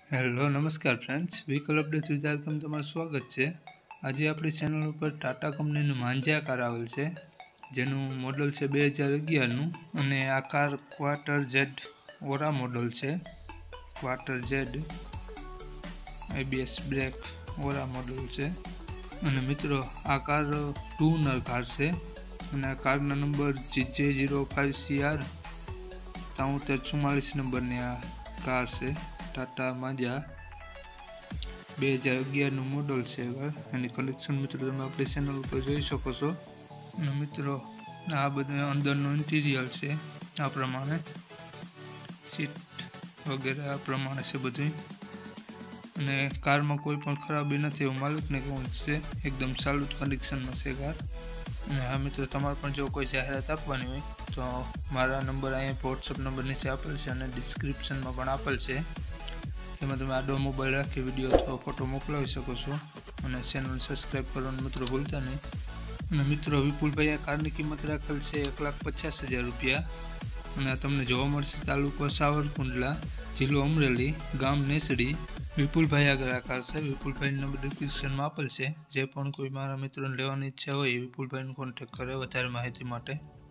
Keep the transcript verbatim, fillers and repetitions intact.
Hello નમસ્કાર friends, vehicle update with welcome તમારું સ્વાગત છે। આજે આપણી ચેનલ ઉપર ટાટા કંપનીનું માંજા કાર આવેલ છે, જેનું મોડલ છે બે હજાર અગિયારનું અને આ car quarter Z Aura model છે। Quarter Z ABS brake Aura model છે અને મિત્રો આ કાર ટુ નર કાર છે અને આ કારના number GJ zero five C R ત્રાઉતેર ચુમ્માલીસ નંબરની આ કાર છે। टाटा मांजा બે હજાર અગિયારનું મોડલ છે। એની કલેક્શન મિત્રો તમે આપણી ચેનલ ઉપર જોઈ શકો છો। અને મિત્રો આ બધું અંદરનું ઇન્ટિરિયર છે, આ પ્રમાણે સીટ વગેરે આ પ્રમાણે છે બધું। અને કારમાં કોઈ પણ ખરાબી નથી એવું માલિકને કહું છે, એકદમ ચાલુ કન્ડિશનમાં છે કાર। અને હા મિત્રો, તમારે પણ જો કોઈ જાહેરાત આપવાની હોય તો મારા નંબર અહીંયા વોટ્સઅપ નંબર નીચે આપેલ છે અને ડિસ્ક્રિપ્શનમાં પણ આપેલ છે, તેમાં તમે આડો મોબાઈલ રાખી વિડીયો અથવા ફોટો મોકલાવી શકો છો અને ચેનલ સબસ્ક્રાઈબ કરવાનું મિત્રો ભૂલતા નહીં। અને મિત્રો વિપુલભાઈ આ કારની કિંમત રાખેલ છે એક લાખ પચાસ હજાર રૂપિયા અને આ તમને જોવા મળશે તાલુકો સાવરકુંડલા, જિલ્લો અમરેલી, ગામ નેસડી। વિપુલભાઈ આગળ આ કાર છે, વિપુલભાઈનો નંબર ડિસ્ક્રિપ્શનમાં આપેલ છે। જે પણ કોઈ મારા મિત્રોને લેવાની ઈચ્છા હોય એ વિપુલભાઈનો કોન્ટેક્ટ કરે વધારે માહિતી માટે।